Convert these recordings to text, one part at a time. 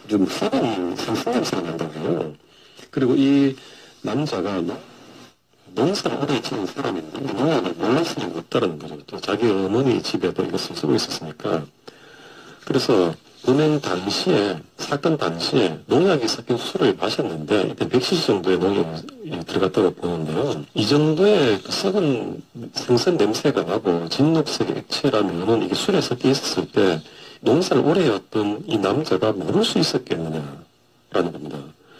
좀 푸른 생선냄새가 난다고요. 그리고 이 남자가 농사를 오래 지은 사람인데 농약을 몰랐을 리가 없다는 거죠. 또 자기 어머니 집에도 이것을 쓰고 있었으니까. 그래서 은행 당시에, 사건 당시에 농약이 섞인 술을 마셨는데 일단 100cc 정도의 농약이 들어갔다고 보는데요. 이 정도의 썩은 생선 냄새가 나고 진녹색의 액체라면 이게 술에 섞여 있었을 때 농사를 오래 해왔던 이 남자가 모를 수 있었겠느냐라는 겁니다.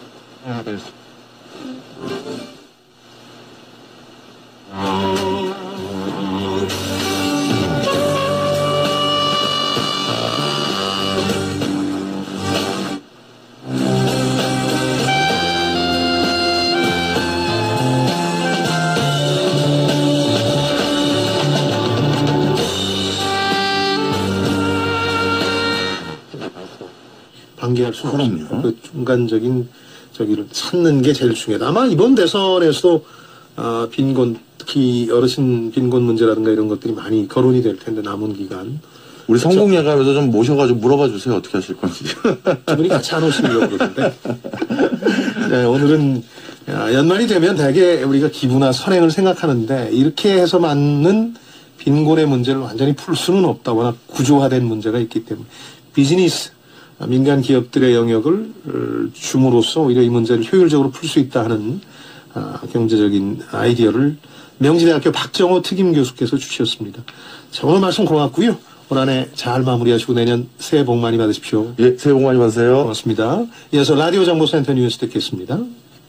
방기할 수 없습니다. 그 중간적인 저기를 찾는 게 제일 중요하다. 아마 이번 대선에서도 빈곤, 특히 어르신 빈곤 문제라든가 이런 것들이 많이 거론이 될 텐데 남은 기간. 우리 성공예감에서 좀 모셔가지고 물어봐 주세요. 어떻게 하실 건지. 두 분이 같이 안 오시려고 그러는데. 네, 오늘은 연말이 되면 대개 우리가 기부나 선행을 생각하는데 이렇게 해서 맞는 빈곤의 문제를 완전히 풀 수는 없다. 워낙 구조화된 문제가 있기 때문에 비즈니스, 민간 기업들의 영역을 줌으로써 오히려 이 문제를 효율적으로 풀 수 있다 하는 경제적인 아이디어를 명지대학교 박정호 특임 교수께서 주셨습니다. 자, 오늘 말씀 고맙고요. 올 한 해 잘 마무리하시고 내년 새해 복 많이 받으십시오. 예, 새해 복 많이 받으세요. 고맙습니다. 이어서 라디오 정보센터 뉴스 듣겠습니다.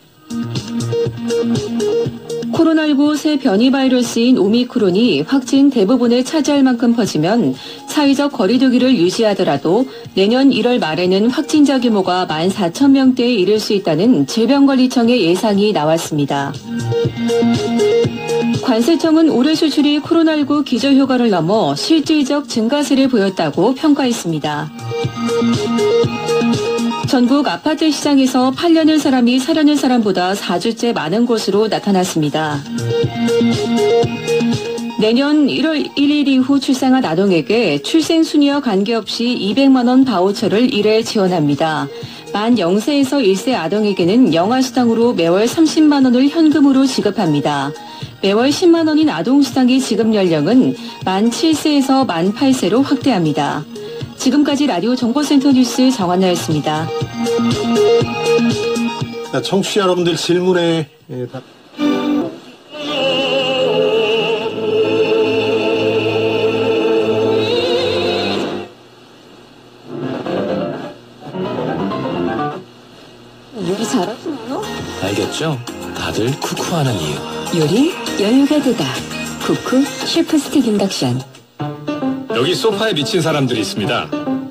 코로나19 새 변이 바이러스인 오미크론이 확진 대부분을 차지할 만큼 퍼지면 사회적 거리두기를 유지하더라도 내년 1월 말에는 확진자 규모가 14,000명대에 이를 수 있다는 질병관리청의 예상이 나왔습니다. 관세청은 올해 수출이 코로나19 기저효과를 넘어 실질적 증가세를 보였다고 평가했습니다. 전국 아파트 시장에서 팔려는 사람이 사려는 사람보다 4주째 많은 것으로 나타났습니다. 내년 1월 1일 이후 출생한 아동에게 출생순위와 관계없이 200만 원 바우처를 1회 지원합니다. 만 0세에서 1세 아동에게는 영아수당으로 매월 30만 원을 현금으로 지급합니다. 매월 10만 원인 아동수당의 지급 연령은 만 7세에서 만 8세로 확대합니다. 지금까지 라디오 정보센터 뉴스 정한나였습니다. 청취자 여러분들 질문에 답. 요리 잘하시나요? 알겠죠? 다들 쿠쿠하는 이유. 요리 여유가 되다. 쿠쿠 셰프 스틱 인덕션. 여기 소파에 미친 사람들이 있습니다.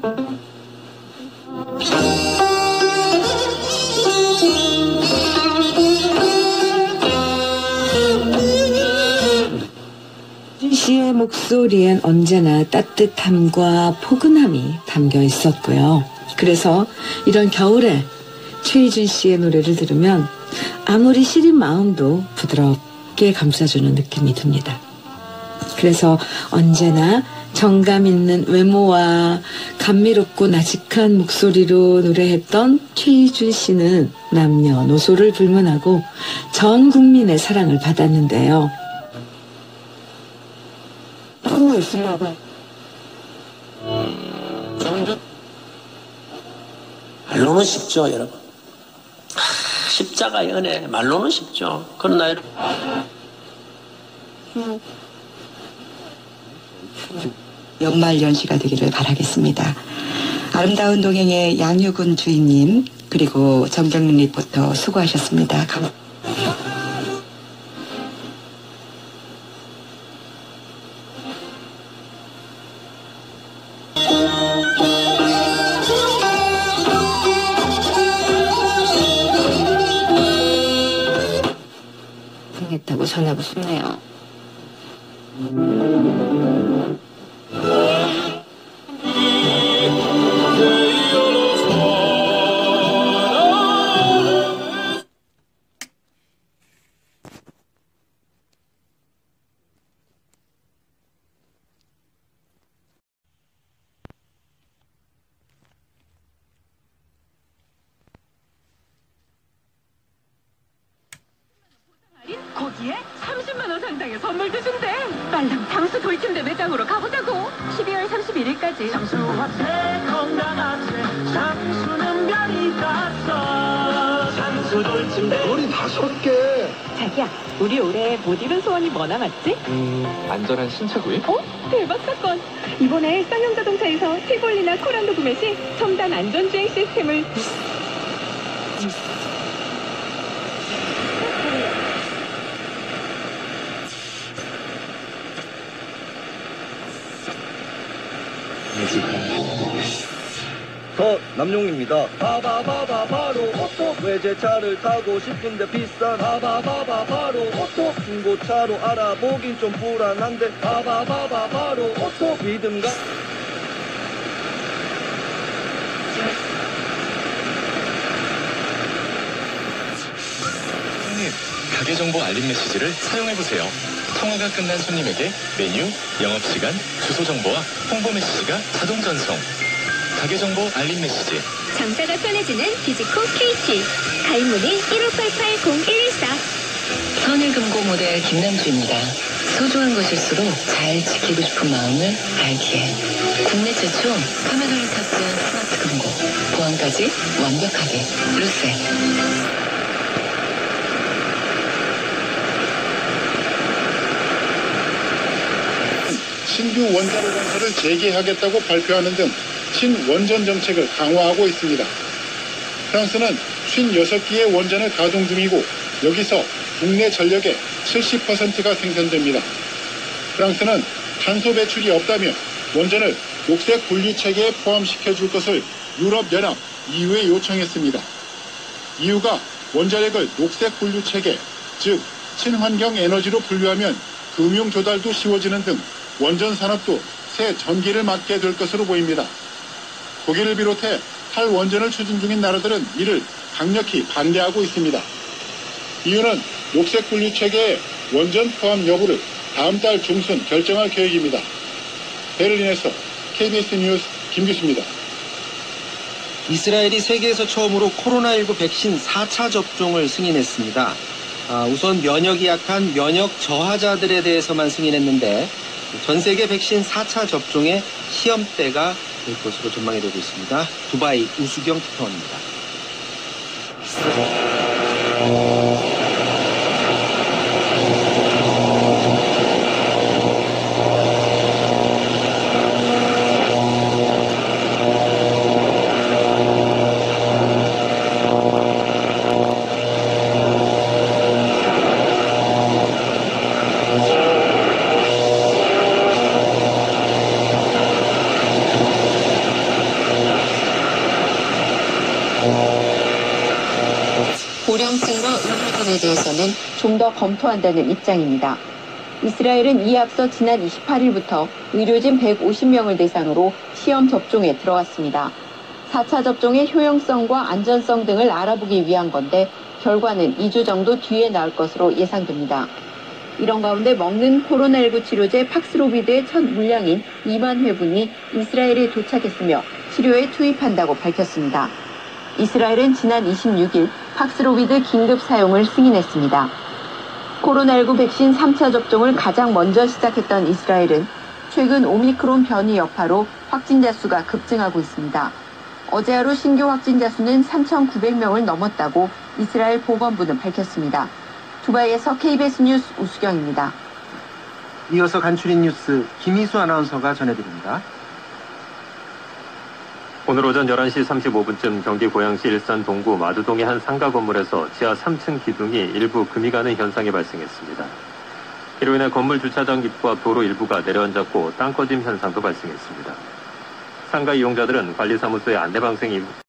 씨의 목소리엔 언제나 따뜻함과 포근함이 담겨 있었고요. 그래서 이런 겨울에 최희준 씨의 노래를 들으면 아무리 시린 마음도 부드럽게 감싸주는 느낌이 듭니다. 그래서 언제나 정감 있는 외모와 감미롭고 나직한 목소리로 노래했던 최희준 씨는 남녀노소를 불문하고 전 국민의 사랑을 받았는데요. 말로는 쉽죠, 여러분. 십자가 연애 말로는 쉽죠. 그러나 연말연시가 되기를 바라겠습니다. 아름다운 동행의 양유근 주인님 그리고 정경민 리포터 수고하셨습니다. 했다고 전하고 싶네요. 장수하지 장수화채 건강화채 장수는 별이 땄어 장수 돌침대 머리 5개. 자기야, 우리 올해 못 이룬 소원이 뭐 남았지? 안전한 신차 구입? 대박 사건! 이번에 쌍용 자동차에서 티볼리나 코란도 구매 시 첨단 안전주행 시스템을 남용입니다. 바바바바 바로 오토 외제차를 타고 싶은데 비싼 바바바바 바로 오토 중고차로 알아보긴 좀 불안한데 바바바바 바로 오토 믿음가 손님, 가게 정보 알림 메시지를 사용해보세요. 통화가 끝난 손님에게 메뉴, 영업시간, 주소 정보와 홍보 메시지가 자동 전송. 가게 정보 알림 메시지. 장사가 편해지는 디지코 K7. 가입 문의 1588-0114. 선일금고 모델 김남주입니다. 소중한 것일수록 잘 지키고 싶은 마음을 알기에 국내 최초 카메라를 탑재한 스마트 금고 보안까지 완벽하게 루셀. 신규 원자로 건설을 재개하겠다고 발표하는 등 친원전 정책을 강화하고 있습니다. 프랑스는 56기의 원전을 가동 중이고 여기서 국내 전력의 70%가 생산됩니다. 프랑스는 탄소 배출이 없다며 원전을 녹색 분류 체계에 포함시켜 줄 것을 유럽연합 EU에 요청했습니다. EU가 원자력을 녹색 분류 체계, 즉 친환경 에너지로 분류하면 금융 조달도 쉬워지는 등 원전 산업도 새 전기를 맞게 될 것으로 보입니다. 독일을 비롯해 탈원전을 추진 중인 나라들은 이를 강력히 반대하고 있습니다. 이유는 녹색 분류 체계의 원전 포함 여부를 다음 달 중순 결정할 계획입니다. 베를린에서 KBS 뉴스 김규수입니다. 이스라엘이 세계에서 처음으로 코로나19 백신 4차 접종을 승인했습니다. 우선 면역이 약한 면역 저하자들에 대해서만 승인했는데 전 세계 백신 4차 접종의 시험대가 될 것으로 전망이 되고 있습니다. 두바이 우수경 특파원입니다. 고령층과 의료진에 대해서는 좀 더 검토한다는 입장입니다. 이스라엘은 이에 앞서 지난 28일부터 의료진 150명을 대상으로 시험 접종에 들어갔습니다. 4차 접종의 효용성과 안전성 등을 알아보기 위한 건데 결과는 2주 정도 뒤에 나올 것으로 예상됩니다. 이런 가운데 먹는 코로나19 치료제 팍스로비드의 첫 물량인 2만 회분이 이스라엘에 도착했으며 치료에 투입한다고 밝혔습니다. 이스라엘은 지난 26일 팍스로비드 긴급 사용을 승인했습니다. 코로나19 백신 3차 접종을 가장 먼저 시작했던 이스라엘은 최근 오미크론 변이 여파로 확진자 수가 급증하고 있습니다. 어제 하루 신규 확진자 수는 3,900명을 넘었다고 이스라엘 보건부는 밝혔습니다. 두바이에서 KBS 뉴스 우수경입니다. 이어서 간추린 뉴스 김희수 아나운서가 전해드립니다. 오늘 오전 11시 35분쯤 경기 고양시 일산 동구 마두동의 한 상가 건물에서 지하 3층 기둥이 일부 금이 가는 현상이 발생했습니다. 이로 인해 건물 주차장 입구 앞 도로 일부가 내려앉았고 땅 꺼짐 현상도 발생했습니다. 상가 이용자들은 관리사무소의 안내방송이